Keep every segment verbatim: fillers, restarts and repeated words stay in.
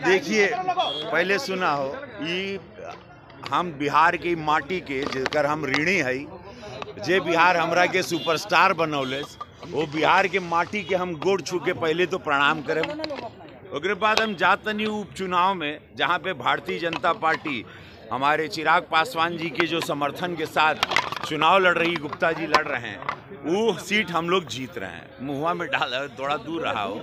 देखिए, पहले सुना हो ये हम बिहार की माटी के जेकर हम ऋणी है, जे बिहार हमरा के सुपरस्टार बनौले, वो बिहार के माटी के हम गोड़ छू के पहले तो प्रणाम करें। उसके बाद हम जातनी उपचुनाव में, जहाँ पे भारतीय जनता पार्टी हमारे चिराग पासवान जी के जो समर्थन के साथ चुनाव लड़ रही, गुप्ता जी लड़ रहे हैं, वो सीट हम लोग जीत रहे हैं। मुहुआ में डाला, थोड़ा दूर रहा हो,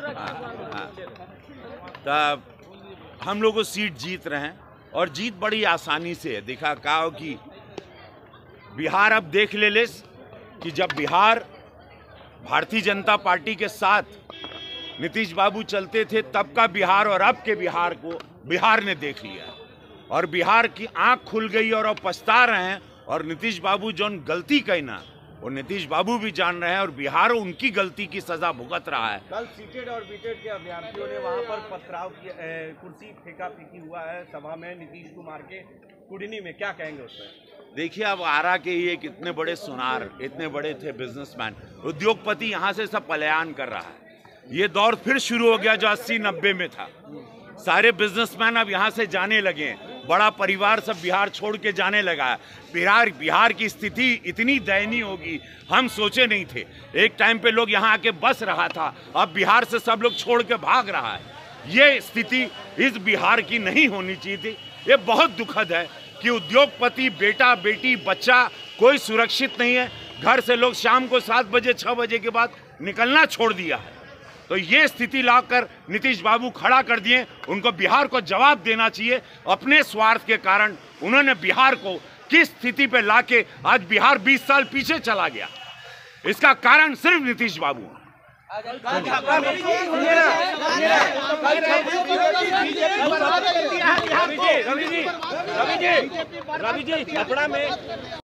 तब हम लोग वो सीट जीत रहे हैं और जीत बड़ी आसानी से है। देखा का हो कि बिहार अब देख ले ले कि जब बिहार भारतीय जनता पार्टी के साथ नीतीश बाबू चलते थे, तब का बिहार और अब के बिहार को बिहार ने देख लिया और बिहार की आंख खुल गई और अब पछता रहे हैं। और नीतीश बाबू जो गलती कहना, वो नीतीश बाबू भी जान रहे हैं और बिहार उनकी गलती की सजा भुगत रहा है। कल सीटेड और बीटेड के अभ्यर्थियों ने वहां पर पथराव किया, कुर्सी फेंका फेंकी हुआ है सभा में नीतीश कुमार के कुडनी में, क्या कहेंगे उस पर? देखिए, अब आरा के ये कितने बड़े सुनार, इतने बड़े थे बिजनेसमैन, उद्योगपति, यहाँ से सब पलायन कर रहा है। ये दौर फिर शुरू हो गया जो अस्सी नब्बे में था। सारे बिजनेसमैन अब यहाँ से जाने लगे हैं, बड़ा परिवार सब बिहार छोड़ के जाने लगा है। बिहार बिहार की स्थिति इतनी दयनीय होगी हम सोचे नहीं थे। एक टाइम पे लोग यहाँ आके बस रहा था, अब बिहार से सब लोग छोड़ के भाग रहा है। ये स्थिति इस बिहार की नहीं होनी चाहिए थी। ये बहुत दुखद है कि उद्योगपति, बेटा बेटी, बच्चा कोई सुरक्षित नहीं है। घर से लोग शाम को सात बजे छः बजे के बाद निकलना छोड़ दिया है। तो ये स्थिति लाकर नीतीश बाबू खड़ा कर दिए। उनको बिहार को जवाब देना चाहिए। अपने स्वार्थ के कारण उन्होंने बिहार को किस स्थिति पे लाके आज बिहार बीस साल पीछे चला गया, इसका कारण सिर्फ नीतीश बाबू है। रवि जी, रवि जी, रवि जी, छपरा में